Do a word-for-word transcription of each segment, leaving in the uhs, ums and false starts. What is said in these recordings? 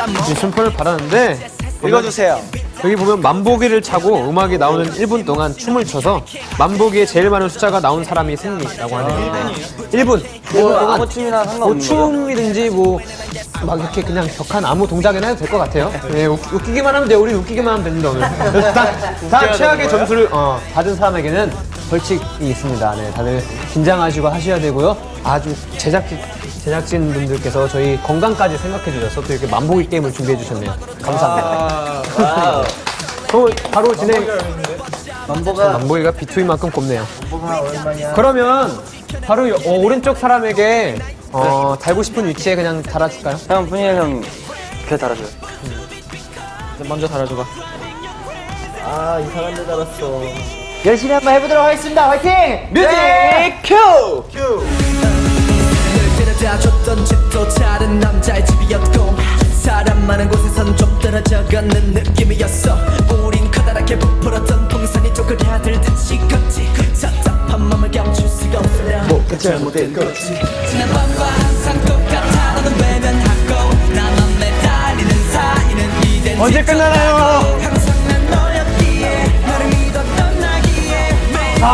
이 순표를 받았는데 읽어주세요. 여기 보면 만보기를 차고 음악이 나오는 일 분 동안 춤을 춰서 만보기에 제일 많은 숫자가 나온 사람이 승리라고 하네요. 일 분. 뭐 아무 춤이나 상관없는 뭐 춤이든지 뭐 막 이렇게 그냥 격한 아무 동작이나 해도 될 것 같아요. 네, 웃, 웃기기만 하면 돼요. 우리 웃기기만 하면 됩니다 오늘. 다, 다 최악의 점수를 어, 받은 사람에게는 벌칙이 있습니다. 네, 다들 긴장하시고 하셔야 되고요. 아주 제작진 제작진 분들께서 저희 건강까지 생각해 주셔서 또 이렇게 만보기 게임을 준비해 주셨네요. 감사합니다. 아, 그럼 바로 진행. 만보가 만보기가 비투이만큼 곱네요. 만보가 얼마냐? 그러면 바로 어, 오른쪽 사람에게 어, 달고 싶은 위치에 그냥 달아줄까요? 형 분이엘 형 걔 달아줘요. 음. 먼저 달아줘봐. 아 이상한 데 달았어. 열심히 한번 해보도록 하겠습니다. 화이팅! 뮤직 큐! 큐! 줬던 집도 다른 남자의 집이었고 사람 많은 곳에선 좀 떨어져 걷는 느낌이었어. 우린 커다랗게 부풀었던 풍선이 쪼그려 들듯이 걷지. 답답한 맘을 감출 수가 없으려 뭐가 잘못된 거지. 지난 밤과 항상 똑같아. 너는 외면하고 나만 매달리는 사이는 이젠 언제 끝나나요? 항상 난 너였기에 너를 믿었던 나기에 매일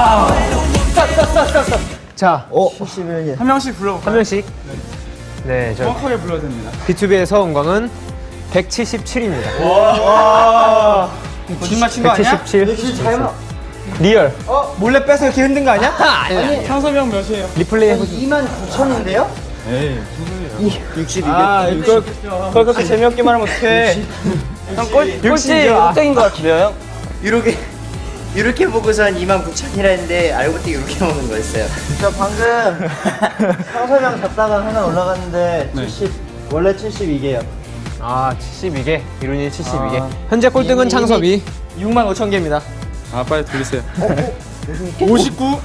자, 어? 칠십일 개. 한 명씩 불러볼까요? 한 명씩. 네, 저 정확하게 불러야 됩니다. 비투비의 서은광은 백칠십칠입니다. 와. 거짓말 친 거 아니야? 백칠십칠. 리얼. 어? 몰래 빼서 이렇게 흔든 거 아니야? 아니, 상섭이 형 몇이에요? 리플레이 해보세요. 이만 구천인데요? 에이, 육십이 개. 아, 이걸, 그걸 그렇게 재미없게만 하면 어떡해. 형 꼴, 꼴찌 꼴등인 것 같은데요, 형? 이렇게 이렇게 보고선 이만 구천이라 했는데 알고 보니 이렇게 먹는 거였어요. 저 방금 상섭이랑 잡다가 하나 올라갔는데 네. 칠십 원래 칠십이 개요. 아, 칠십이 개. 이룬이 칠십이 개. 아. 현재 꼴등은 창섭이. 육만 오천 개입니다. 아, 빨리 돌리세요. 오십구?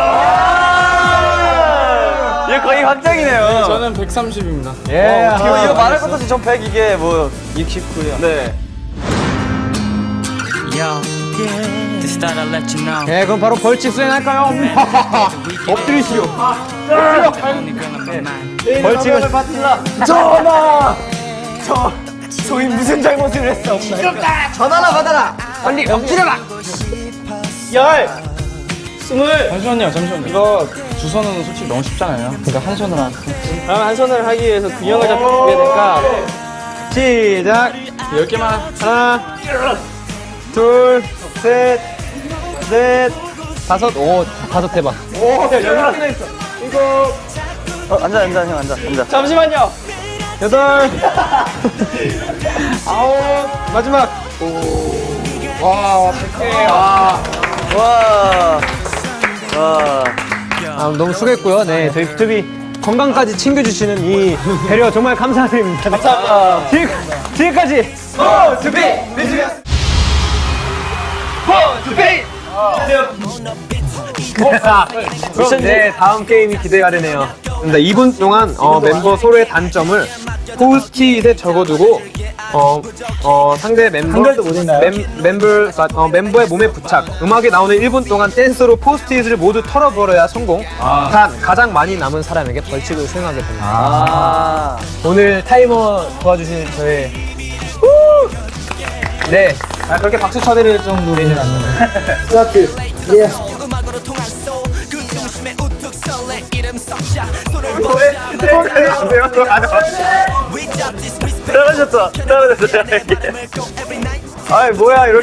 이거 거의 확정이네요. 저는 백삼십입니다. 예. 어, 이거, 이거 말할 것도 없이 전 백 이게 뭐 육십구요. 네. Yo, this thought I'll let you know. 네, 그럼 바로 벌칙 수행할까요? 엎드리시오. Only girl on my mind. 벌칙은 전화! 저, 저희 무슨 잘못을 했어? 없나요? 전화나 받아라! 빨리 엎드려라. 열! 스물! 잠시만요, 잠시만요. 이거 주소는 솔직히 너무 쉽잖아요. 그러니까 한 손으로 할게요. 그럼 한 손을 하기 위해서 균형을 잡혀야 되니까 시작. 열 개만. 하나, 둘, 셋, 넷, 다섯, 오, 다섯 해봐. 오! 여섯 개나 있어. 일곱! 어, 앉아, 앉아, 형, 앉아, 앉아. 잠시만요! 여덟, 아홉, 마지막. 와, 백 개. 와. 와. 와. 아, 너무 수고했고요. 네, 저희 비투비 건강까지 챙겨주시는 이 배려 정말 감사드립니다. 감사합니다. 뒤에, 뒤에까지. 포투비! 뮤직스! 포투비! 자, 그럼 네, 다음 게임이 기대가 되네요. 이 분 동안 어, 멤버 서로의 단점을 포스트잇에 적어두고 어, 어, 상대 멤버 한글도 못 읽나요? 멤, 멤버, 어, 멤버의 몸에 부착 음악이 나오는 일 분 동안 댄스로 포스트잇을 모두 털어버려야 성공. 아. 단 가장 많이 남은 사람에게 벌칙을 수행하게 됩니다. 아. 오늘 타이머 도와주신 저의 네, 아, 그렇게 박수 쳐드릴 정도는 안 나요. 스타트. 예. 음악으로 통한 소울 그 중심에 우뚝 설레 이름 썩자 손을 떨어졌어. 떨어졌어. 아이 뭐야 이렇게.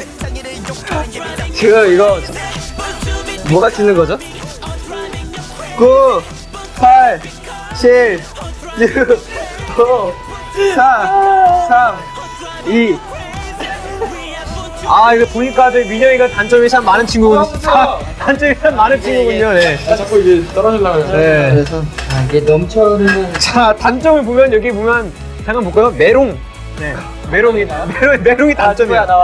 지금 이거 뭐가 찍는 거죠? 구, 팔, 칠, 육, 오, 사, 삼, 이. 아, 이거 보니까 민영이가 단점이 참 많은 친구군요. 단점이 참 많은 친구군요. 네. 아, 자꾸 이제 떨어지려고 해서. 네. 그래서 아, 이게 넘쳐흐르는. 자, 단점을 보면 여기 보면 잠깐 볼까요? 메롱. 네. 메롱이 메롱 메롱이 단점이야. 나와.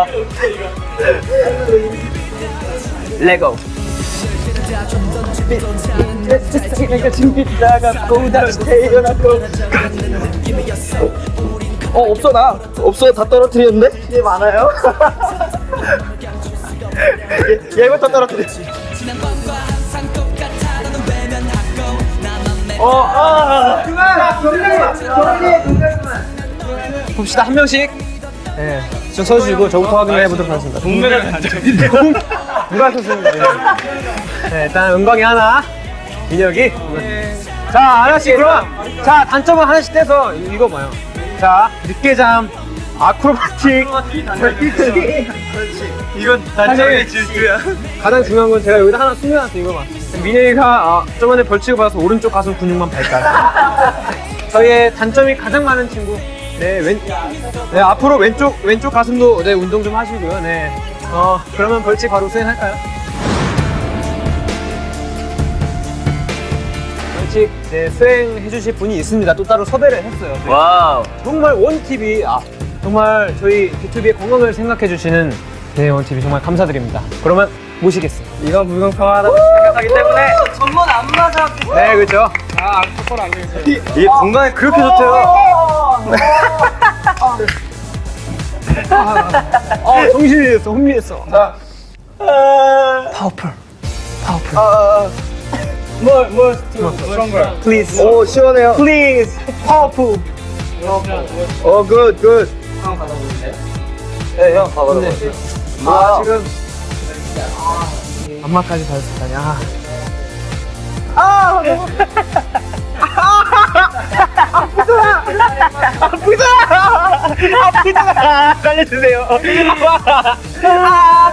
레고. 내가 준비 나갔고 다시 태어났고. 어 없어 나 없어 다 떨어뜨렸는데? 얘 많아요? 얘, 얘부터 떨어뜨렸지. 어, 아, 그만! 정리해! 정리해! 정리해! 봅시다. 한 명씩. 네. 저 서주시고 저부터 확인해 보도록 하겠습니다. 동메달 단점인데요. 누가 썼습니다. 네, 일단 은광이 하나, 민혁이. 자, 하나씩 그럼. 자, 단점을 하나씩 떼서 읽어봐요. 자, 늦게잠, 아크로바틱, 벌칙. 이건 단점의 질주야. 가장 중요한 건 제가 여기다 하나 숨겨놨어요. 이거 봐. 민혁이가 아, 좀 전에 벌칙을 받아서 오른쪽 가슴 근육만 발달. 저희의 단점이 가장 많은 친구. 네, 왼, 네, 앞으로 왼쪽, 왼쪽 가슴도 네, 운동 좀 하시고요. 네. 어, 그러면 벌칙 바로 수행할까요? 벌칙, 네, 수행해주실 분이 있습니다. 또 따로 섭외를 했어요. 네. 와우. 정말 원티비, 아, 정말 저희 비투비의 건강을 생각해주시는 네, 원티비 정말 감사드립니다. 그러면 모시겠습니다. 이건 불공평하다고 생각하기 때문에. 전문 안 맞아. 네, 그렇죠. 아, 똑바로 안 되겠어요. 이게 건강에 그렇게 좋대요. 어, 정신이 됐어, 혼미했어. 자, 파워풀, 파워풀. 뭘, 뭘, 스트롱걸. Please. 오, 시원해요. Please. Powerful. 오, 굿, 굿. 네, 형, 봐봐요. 네. 아, 지금. 안마까지 받았다니. 아. 아! 아프다! 아프다! 아프다! 살려주세요. 아!